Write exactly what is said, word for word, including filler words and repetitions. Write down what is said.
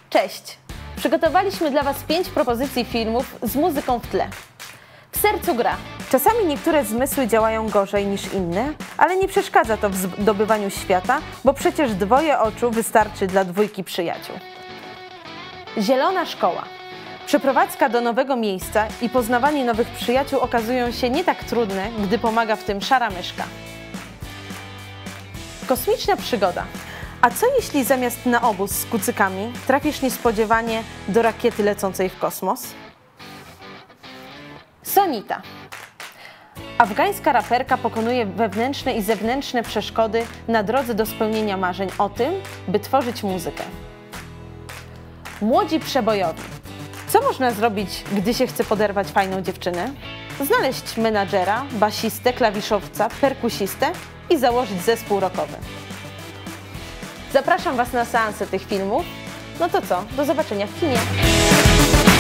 Cześć! Przygotowaliśmy dla Was pięć propozycji filmów z muzyką w tle. W sercu gra. Czasami niektóre zmysły działają gorzej niż inne, ale nie przeszkadza to w zdobywaniu świata, bo przecież dwoje oczu wystarczy dla dwójki przyjaciół. Zielona szkoła. Przeprowadzka do nowego miejsca i poznawanie nowych przyjaciół okazują się nie tak trudne, gdy pomaga w tym szara myszka. Kosmiczna przygoda. A co jeśli zamiast na obóz z kucykami trafisz niespodziewanie do rakiety lecącej w kosmos? Sonita. Afgańska raperka pokonuje wewnętrzne i zewnętrzne przeszkody na drodze do spełnienia marzeń o tym, by tworzyć muzykę. Młodzi przebojowi. Co można zrobić, gdy się chce poderwać fajną dziewczynę? Znaleźć menadżera, basistę, klawiszowca, perkusistę i założyć zespół rockowy. Zapraszam Was na seansy tych filmów. No to co? Do zobaczenia w kinie.